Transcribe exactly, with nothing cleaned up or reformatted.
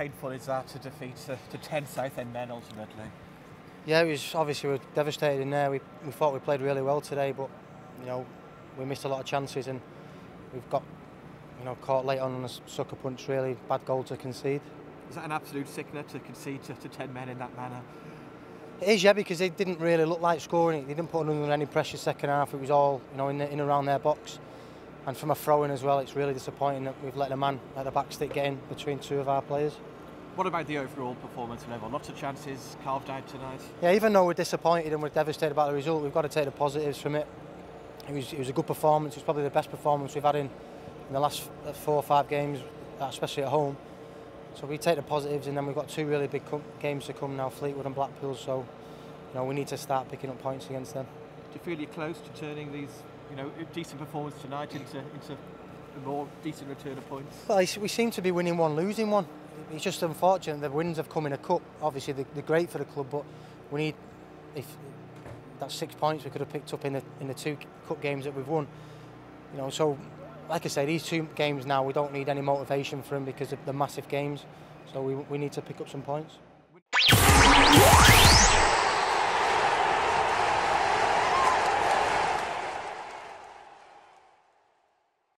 painful is that to defeat uh, to ten Southend men ultimately? Yeah, it was obviously we were devastated in there. We we thought we played really well today, but you know we missed a lot of chances and we've got you know caught late on on a sucker punch. Really bad goal to concede. Is that an absolute sickener to concede to, to ten men in that manner? It is, yeah, because they didn't really look like scoring it. They didn't put under any pressure second half. It was all you know in the, in around their box. And from a throw-in as well, it's really disappointing that we've let a man at the back stick get in between two of our players. What about the overall performance level? Lots of chances carved out tonight. Yeah, even though we're disappointed and we're devastated about the result, we've got to take the positives from it. It was, it was a good performance. It was probably the best performance we've had in, in the last four or five games, especially at home. So we take the positives, and then we've got two really big games to come now, Fleetwood and Blackpool. So, you know, we need to start picking up points against them. Do you feel you're close to turning these, you know, decent performance tonight into into a more decent return of points? Well, we seem to be winning one, losing one. It's just unfortunate the wins have come in a cup. Obviously, they're great for the club, but we need if that's six points we could have picked up in the in the two cup games that we've won. You know, so like I say, these two games now we don't need any motivation for them because of the massive games. So we we need to pick up some points.